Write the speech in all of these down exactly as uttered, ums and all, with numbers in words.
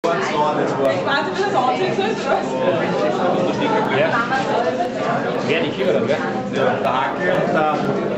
Ja. Ja, die kigger der, hvad? Der har kørt, der...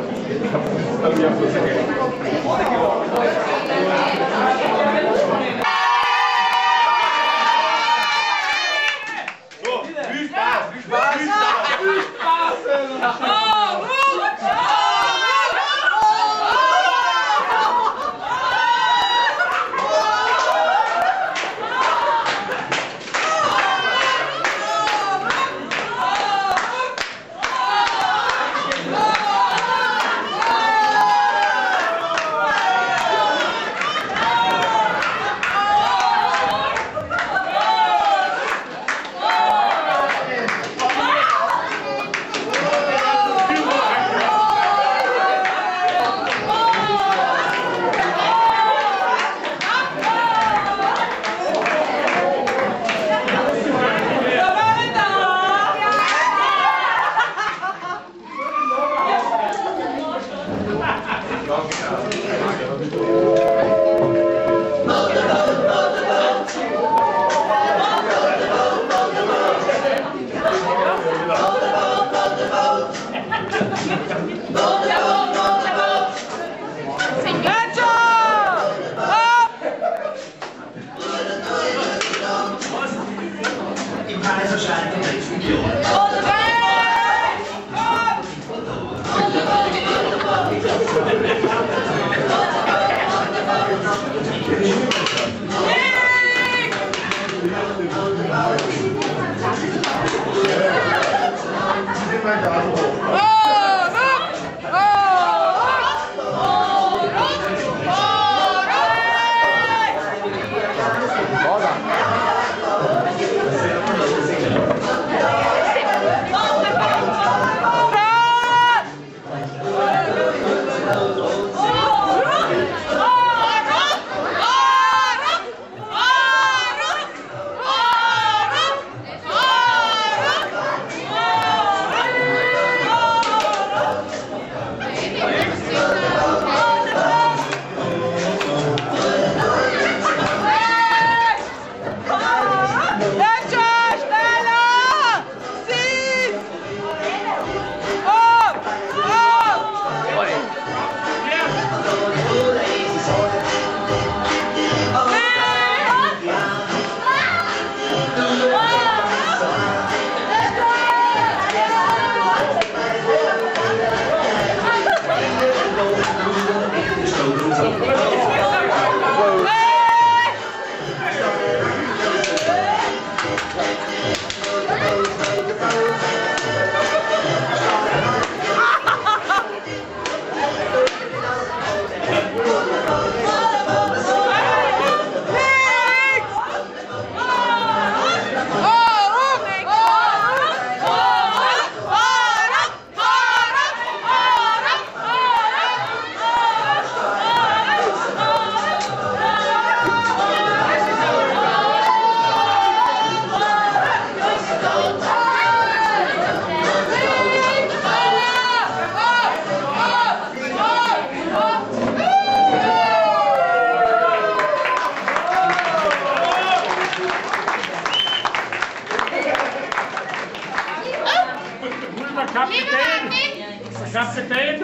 Kapitän!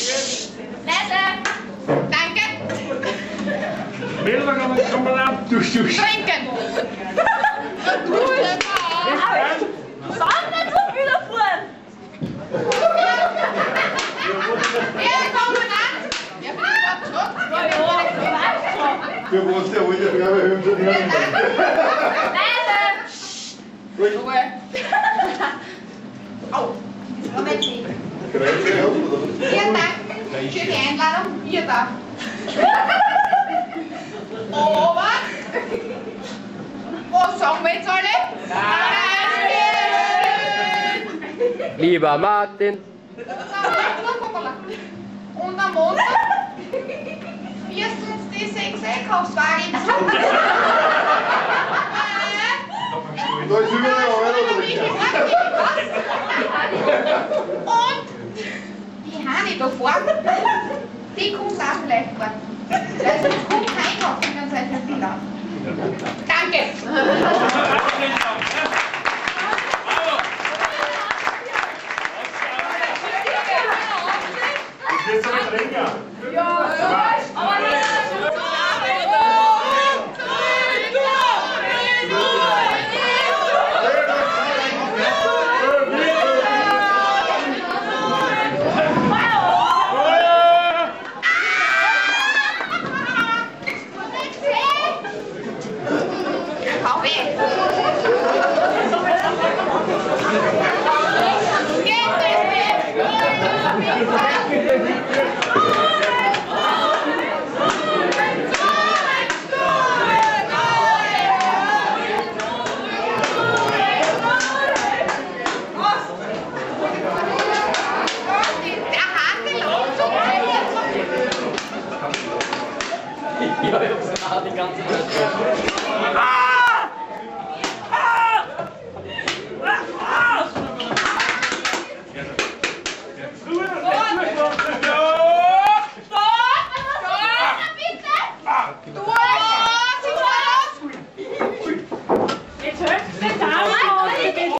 Lasse! Danke! Milder kan man komme langt. Dus, dus. Trinken! Warum nicht so viel davon? Er kommt an! Wir mussten ja heute wieder hören zu dir. Lasse! Ruhe! Au! Moment nicht! Vielen Dank für die Einladung. Hier da. Aber, was sagen wir jetzt alle? Danke! Lieber Martin. Und am Montag wirst du uns die sechs Einkaufswagen zu. Da ist überall Und die Hani da vorne, die kommt auch vielleicht vor.